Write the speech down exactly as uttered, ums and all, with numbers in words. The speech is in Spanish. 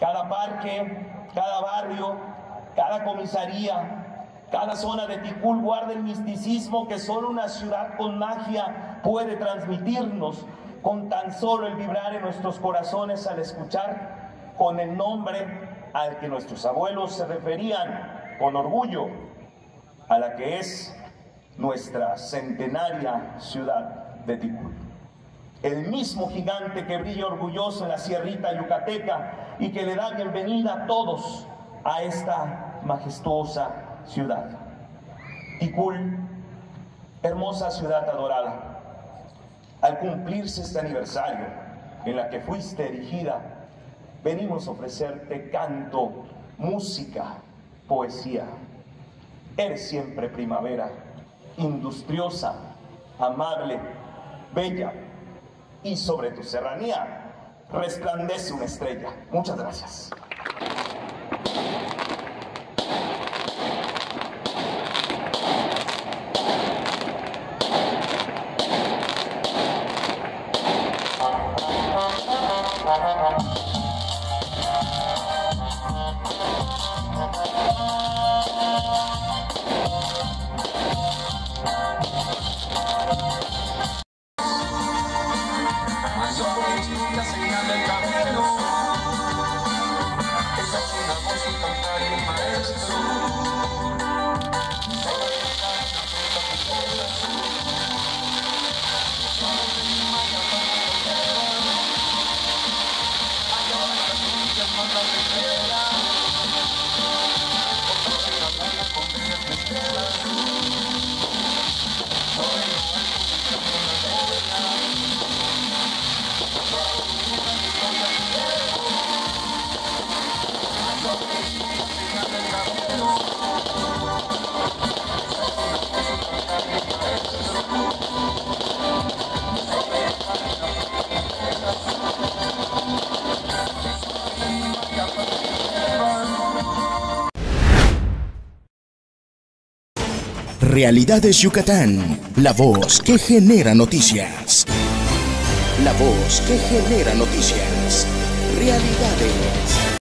cada parque, cada barrio, cada comisaría, cada zona de Tikul guarda el misticismo que solo una ciudad con magia puede transmitirnos, con tan solo el vibrar en nuestros corazones al escuchar con el nombre al que nuestros abuelos se referían con orgullo, a la que es nuestra centenaria ciudad de Tikul. El mismo gigante que brilla orgulloso en la sierrita yucateca y que le da bienvenida a todos a esta majestuosa ciudad. Tikul, hermosa ciudad adorada, al cumplirse este aniversario en la que fuiste erigida, venimos a ofrecerte canto, música, poesía. Eres siempre primavera, industriosa, amable, bella, y sobre tu serranía resplandece una estrella. Muchas gracias. La señal del camino, esa es una voz y cantar y un maestro. Realidades Yucatán, la voz que genera noticias. La voz que genera noticias. Realidades.